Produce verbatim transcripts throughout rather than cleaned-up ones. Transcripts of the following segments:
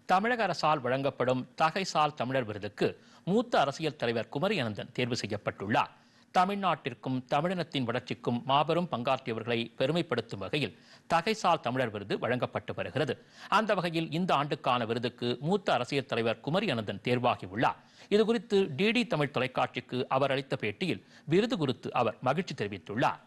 தமிழக அரசால் வழங்கப்படும் தகைசால் தமிழர் விருதுக்கு மூத்த அரசியல் தலைவர் குமரி அனந்தன் தேர்வு செய்யப்பட்டுள்ளார். தமிழ்நாட்டிற்கும் தமிழினத்தின் வளர்ச்சிக்கும் மாபெரும் பங்காற்றியவர்களை பெருமைப்படுத்தும் வகையில் தகைசால் தமிழர் விருது வழங்கப்பட்டு வருகிறது. அந்த வகையில் இந்த ஆண்டுக்கான விருதுக்கு மூத்த அரசியல் தலைவர் குமரி அனந்தன் தேர்வாகியுள்ளார். இதுகுறித்து டிடி தமிழ் தொலைக்காட்சிக்கு அவர் அளித்த பேட்டியில் விருது குறித்து அவர் மகிழ்ச்சி தெரிவித்துள்ளார்.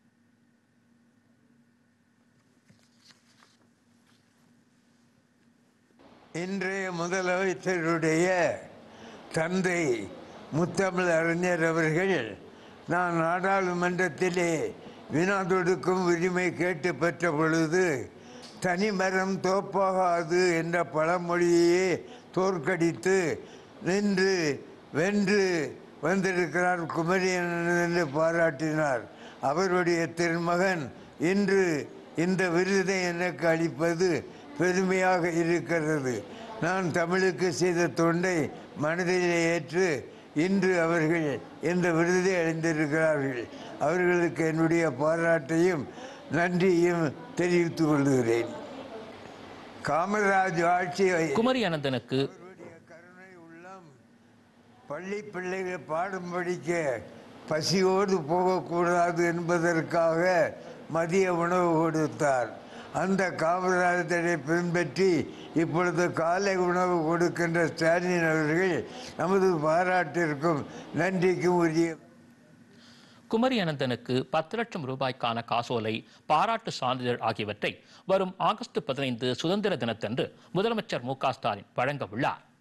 இன்றைய முதலமைச்சருடைய தந்தை முத்தமிழ் அறிஞர் அவர்கள் நான் நாடாளுமன்றத்திலே வினா தொடுக்கும் உரிமை கேட்டு பெற்ற பொழுது தனிமரம் தோப்பாகாது என்ற பழமொழியே தோற்கடித்து நின்று வென்று வந்திருக்கிறார் குமரியன் என்று பாராட்டினார். அவருடைய திருமகன் இன்று இந்த விருதை எனக்கு அளிப்பது பெருமையாக இருக்கிறது. நான் தமிழுக்கு செய்த தொண்டை மனதிலே ஏற்று இன்று அவர்கள் இந்த விருதை அடைந்திருக்கிறார்கள். அவர்களுக்கு என்னுடைய பாராட்டையும் நன்றியும் தெரிவித்துக் கொள்கிறேன். காமராஜ் ஆட்சி குமரி அனந்தனுக்கு கருணை உள்ளம் பள்ளி பிள்ளைகள் பாடம் படிக்க பசியோடு போகக்கூடாது என்பதற்காக மதிய உணவு கொடுத்தார். அந்த காமராஜரை பின்பற்றி இப்பொழுது காலை உணவு கொடுக்கின்ற ஸ்டாலின் அவர்கள் நமது பாராட்டிற்கும் நன்றிக்கும் உரிய. குமரி அனந்தனுக்கு பத்து லட்சம் ரூபாய்க்கான காசோலை, பாராட்டு சான்றிதழ் ஆகியவற்றை வரும் ஆகஸ்ட் பதினைந்து சுதந்திர தினத்தன்று முதலமைச்சர் மு க ஸ்டாலின் வழங்க உள்ளார்.